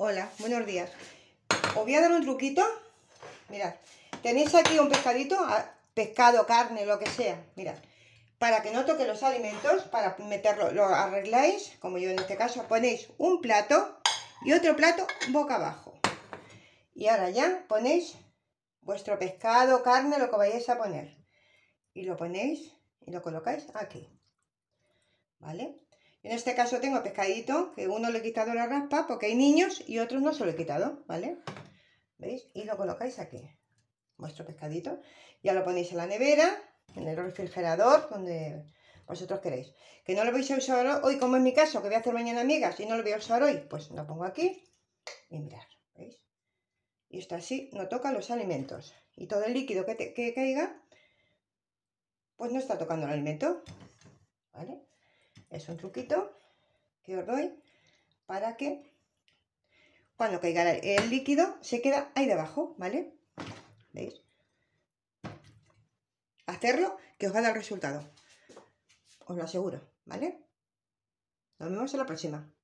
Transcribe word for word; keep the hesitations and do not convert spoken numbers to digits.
Hola, buenos días. Os voy a dar un truquito. Mirad, tenéis aquí un pescadito, pescado, carne, lo que sea. Mirad, para que no toque los alimentos, para meterlo, lo arregláis, como yo en este caso, ponéis un plato y otro plato boca abajo. Y ahora ya ponéis vuestro pescado, carne, lo que vayáis a poner. Y lo ponéis y lo colocáis aquí. ¿Vale? En este caso tengo pescadito, que uno le he quitado la raspa porque hay niños y otros no se lo he quitado, ¿vale? ¿Veis? Y lo colocáis aquí, vuestro pescadito. Ya lo ponéis en la nevera, en el refrigerador, donde vosotros queréis. Que no lo vais a usar hoy, como en mi caso, que voy a hacer mañana migas y no lo voy a usar hoy, pues lo pongo aquí y mirad, ¿veis? Y esto así no toca los alimentos. Y todo el líquido que, te, que caiga, pues no está tocando el alimento, ¿vale? Es un truquito que os doy para que cuando caiga el líquido se queda ahí debajo, ¿vale? ¿Veis? Hacerlo que os va a dar resultado, os lo aseguro, ¿vale? Nos vemos en la próxima.